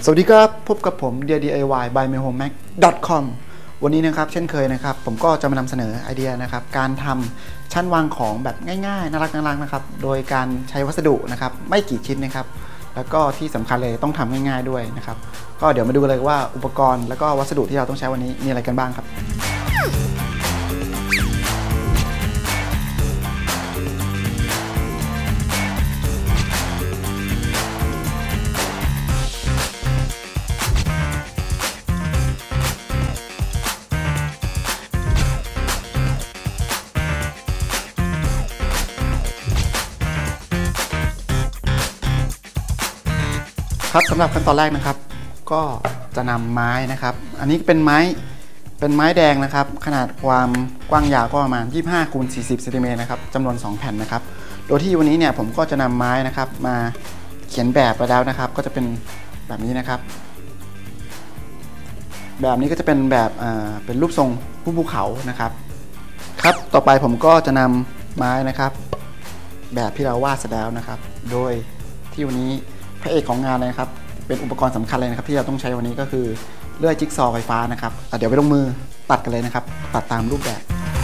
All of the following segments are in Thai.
วัสดีครับพบกับผม DIY by myhomemac.com วันนี้นะครับเช่นเคยนะครับผมก็จะมานำเสนอไอเดียนะครับการทำชั้นวางของแบบง่ายๆน่ารักนะครับโดยการใช้วัสดุนะครับไม่กี่ชิ้นนะครับแล้วก็ที่สำคัญเลยต้องทำง่ายๆด้วยนะครับก็เดี๋ยวมาดูเลยว่าอุปกรณ์แล้วก็วัสดุที่เราต้องใช้วันนี้มีอะไรกันบ้างครับครับสำหรับขั้นตอนแรกนะครับก็จะนำไม้นะครับอันนี้เป็นไม้แดงนะครับขนาดความกว้างยาวก็ประมาณ25 × 40 เซนติเมตรนะครับจำนวน2แผ่นนะครับโดยที่วันนี้เนี่ยผมก็จะนำไม้นะครับมาเขียนแบบไปแล้วนะครับก็จะเป็นแบบนี้นะครับแบบนี้ก็จะเป็นแบบเป็นรูปทรงภูเขานะครับครับต่อไปผมก็จะนำไม้นะครับแบบที่เราวาดเสร็จแล้วนะครับโดยที่วันนี้พระเอกของงานเลยครับเป็นอุปกรณ์สำคัญเลยนะครับที่เราต้องใช้วันนี้ก็คือเลื่อยจิ๊กซอว์ไฟฟ้านะครับเดี๋ยวไปลงมือตัดกันเลยนะครับตัดตามรูปแบบ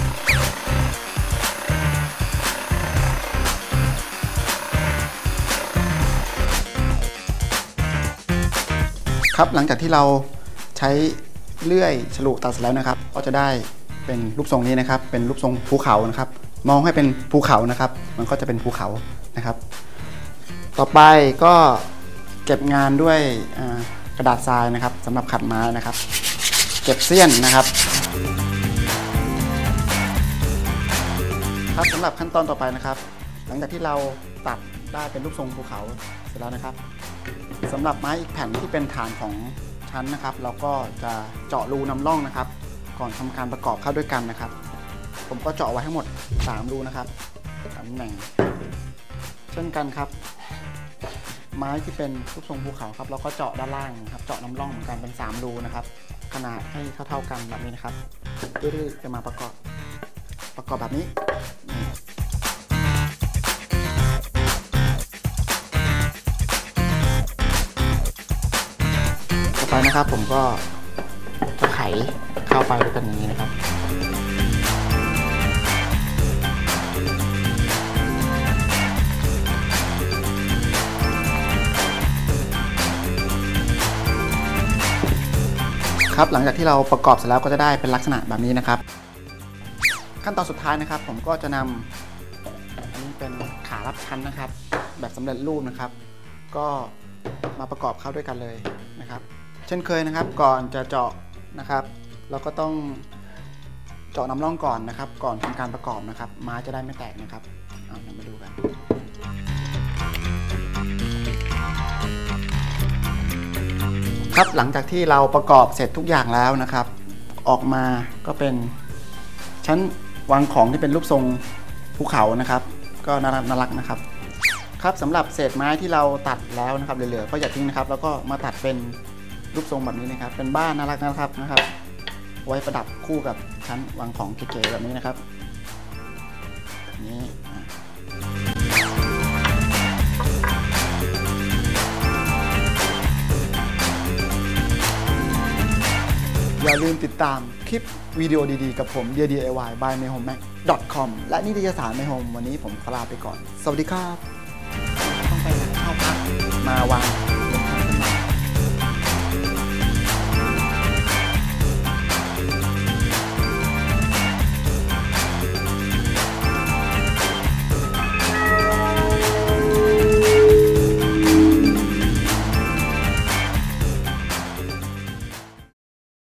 ครับหลังจากที่เราใช้เลื่อยฉลุตัดเสร็จแล้วนะครับก็จะได้เป็นรูปทรงนี้นะครับเป็นรูปทรงภูเขานะครับมองให้เป็นภูเขานะครับมันก็จะเป็นภูเขานะครับต่อไปก็เก็บงานด้วยกระดาษทรายนะครับสำหรับขัดไม้นะครับเก็บเสี้ยนนะครับครับสำหรับขั้นตอนต่อไปนะครับหลังจากที่เราตัดได้เป็นรูปทรงภูเขาเสร็จแล้วนะครับสำหรับไม้อีกแผ่นที่เป็นฐานของชั้นนะครับเราก็จะเจาะรูนำร่องนะครับก่อนทำการประกอบเข้าด้วยกันนะครับผมก็เจาะไว้ทั้งหมด3รูนะครับ3ตำแหน่งเช่นกันครับไม้ที่เป็นรูปทรงภูเขาครับเราก็เจาะด้านล่างนะครับเจาะน้ำร่องเหมือนกันเป็น3รูนะครับขนาดให้เท่ากันแบบนี้นะครับเพื่อที่จะมาประกอบแบบนี้ต่อไปนะครับผมก็จะไขเข้าไปเป็นอย่างนี้นะครับครับหลังจากที่เราประกอบเสร็จแล้วก็จะได้เป็นลักษณะแบบนี้นะครับขั้นตอนสุดท้ายนะครับผมก็จะนำอันนี้เป็นขารับชั้นนะครับแบบสำเร็จรูปนะครับก็มาประกอบเข้าด้วยกันเลยนะครับเช่นเคยนะครับก่อนจะเจาะนะครับเราก็ต้องเจาะน้ำร่องก่อนนะครับก่อนทำการประกอบนะครับไม้จะได้ไม่แตกนะครับมาดูกันครับหลังจากที่เราประกอบเสร็จทุกอย่างแล้วนะครับออกมาก็เป็นชั้นวางของที่เป็นรูปทรงภูเขานะครับก็น่ารักนะครับครับสำหรับเศษไม้ที่เราตัดแล้วนะครับเหลือๆก็อย่าทิ้งนะครับแล้วก็มาตัดเป็นรูปทรงแบบนี้นะครับเป็นบ้านน่ารักนะครับไว้ประดับคู่กับชั้นวางของเก๋ๆแบบนี้นะครับนี่อย่าลืมติดตามคลิปวิดีโอดีๆกับผม DIY by myhomemac.com และนิตยสาร My Home วันนี้ผมขอลาไปก่อนสวัสดีครับต้องไปหาข้าวพักมาวาง